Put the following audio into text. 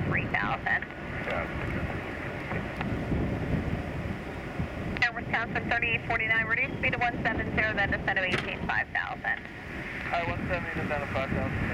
3000. Yeah. Air Wisconsin 3849, reduce speed to 170, then descend to 18 5000. Hi, 170 to down to 5,000.